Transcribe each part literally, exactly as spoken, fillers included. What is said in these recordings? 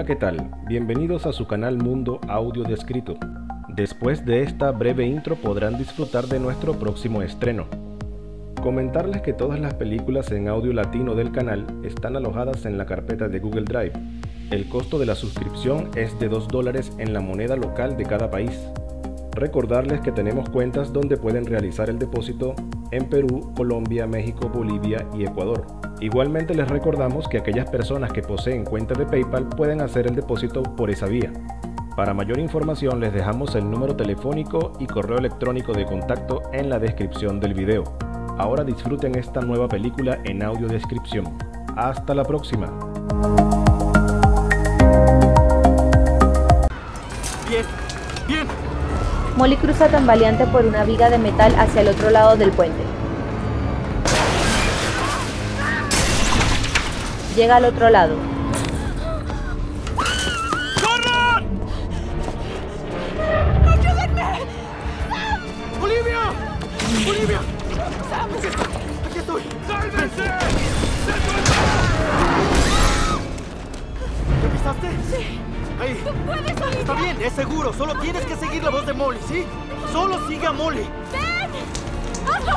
Hola, ¿qué tal? Bienvenidos a su canal Mundo Audio Descrito. Después de esta breve intro podrán disfrutar de nuestro próximo estreno. Comentarles que todas las películas en audio latino del canal están alojadas en la carpeta de Google Drive. El costo de la suscripción es de dos dólares en la moneda local de cada país. Recordarles que tenemos cuentas donde pueden realizar el depósito en Perú, Colombia, México, Bolivia y Ecuador. Igualmente les recordamos que aquellas personas que poseen cuenta de PayPal pueden hacer el depósito por esa vía. Para mayor información les dejamos el número telefónico y correo electrónico de contacto en la descripción del video. Ahora disfruten esta nueva película en audio descripción. Hasta la próxima. Bien, bien. Molly cruza tambaleante por una viga de metal hacia el otro lado del puente. Llega al otro lado. ¡Corran! ¡Ayúdenme! ¡Olivia! ¡Olivia! Aquí estoy, aquí estoy. ¡Sálvense! ¿Te pisaste? Sí. Ahí. ¡Tú puedes, Olivia! Está bien, es seguro. Solo tienes que seguir la voz de Molly, ¿sí? Solo sigue a Molly. ¡Ven! ¡Hazlo!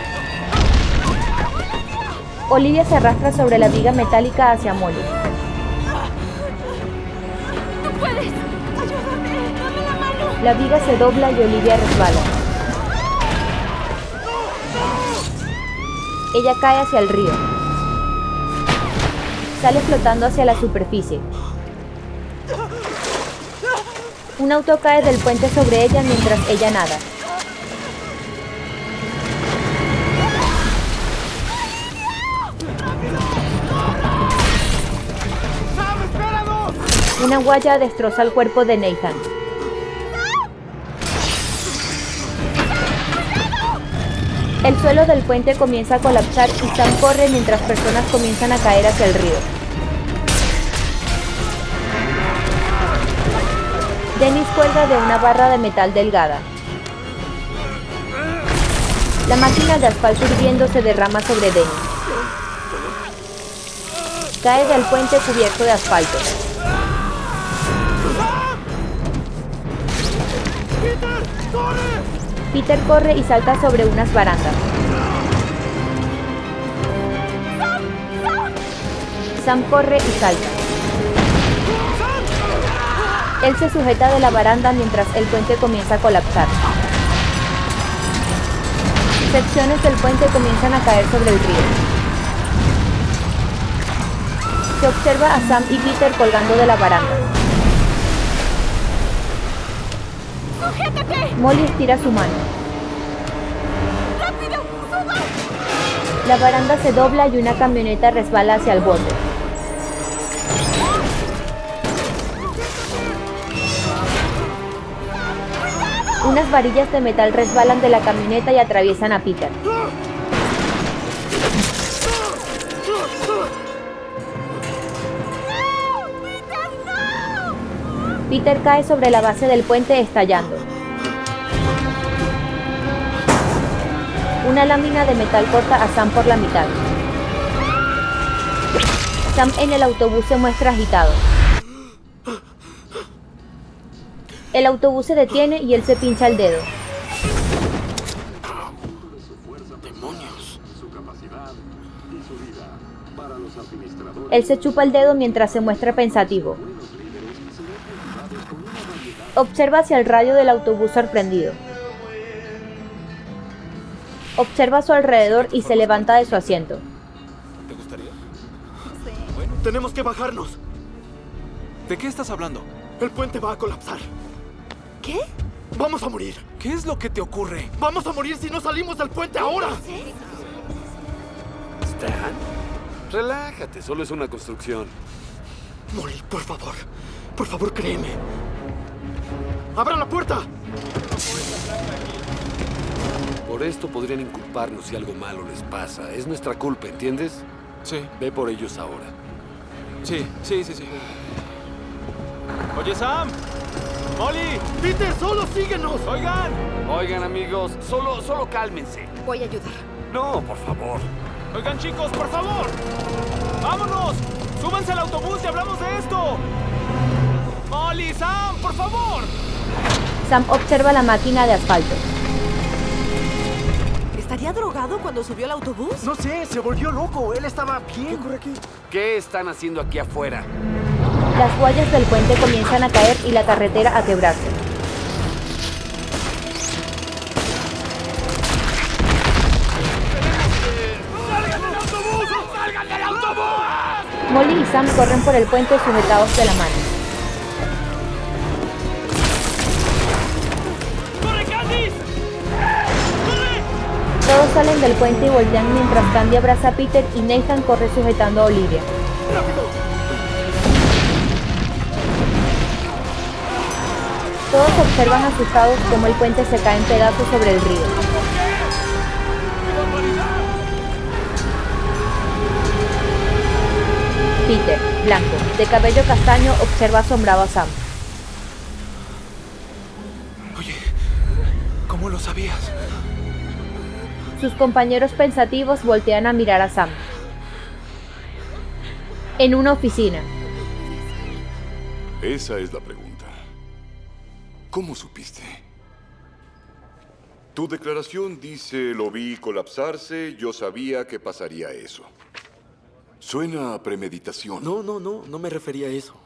Olivia se arrastra sobre la viga metálica hacia Molly. ¡Tú puedes! ¡Ayúdame! ¡Dame la mano! La viga se dobla y Olivia resbala. Ella cae hacia el río. Sale flotando hacia la superficie. Un auto cae del puente sobre ella mientras ella nada. Una guaya destroza el cuerpo de Nathan. El suelo del puente comienza a colapsar y Sam corre mientras personas comienzan a caer hacia el río. Dennis cuelga de una barra de metal delgada. La máquina de asfalto hirviendo se derrama sobre Dennis. Cae del puente cubierto de asfalto. Peter corre y salta sobre unas barandas. Sam corre y salta. Él se sujeta de la baranda mientras el puente comienza a colapsar. Secciones del puente comienzan a caer sobre el río. Se observa a Sam y Peter colgando de la baranda. ¡Sujétate! Molly estira su mano. ¡Rápido! ¡Suba! La baranda se dobla y una camioneta resbala hacia el borde. Unas varillas de metal resbalan de la camioneta y atraviesan a Peter. Peter cae sobre la base del puente estallando. Una lámina de metal corta a Sam por la mitad. Sam en el autobús se muestra agitado. El autobús se detiene y él se pincha el dedo. ¡Demonios! Él se chupa el dedo mientras se muestra pensativo. Observa hacia el radio del autobús sorprendido. Observa a su alrededor y se levanta de su asiento. ¿Te gustaría? Bueno, tenemos que bajarnos. ¿De qué estás hablando? El puente va a colapsar. ¿Qué? Vamos a morir. ¿Qué es lo que te ocurre? Vamos a morir si no salimos del puente ahora. Stan, relájate, solo es una construcción. Molly, por favor. Por favor, créeme. ¡Abran la puerta! Por esto podrían inculparnos si algo malo les pasa. Es nuestra culpa, ¿entiendes? Sí, Ve por ellos ahora. sí, sí, sí, sí. Oye, Sam. Molly. ¡Peter, solo síguenos! Oigan. Oigan, amigos, solo, solo cálmense. Voy a ayudar. No, por favor. Oigan, chicos, por favor. ¡Vámonos! ¡Súbanse al autobús y hablamos de esto! ¡Molly, Sam, por favor! Sam observa la máquina de asfalto. ¿Estaría drogado cuando subió al autobús? No sé, se volvió loco. Él estaba bien. ¿Qué ocurre aquí? ¿Qué están haciendo aquí afuera? Las guayas del puente comienzan a caer y la carretera a quebrarse. ¡Salgan del autobús! ¡Salgan del autobús! Molly y Sam corren por el puente sujetados de la mano. ¡Corre, Candice! ¡Corre! Todos salen del puente y voltean mientras Candy abraza a Peter y Nathan corre sujetando a Olivia. Todos observan asustados cómo el puente se cae en pedazos sobre el río. Peter, blanco, de cabello castaño, observa asombrado a Sam. Oye, ¿cómo lo sabías? Sus compañeros pensativos voltean a mirar a Sam. En una oficina. Esa es la pregunta. ¿Cómo supiste? Tu declaración dice, lo vi colapsarse, yo sabía que pasaría eso. Suena a premeditación. No, no, no. No me refería a eso.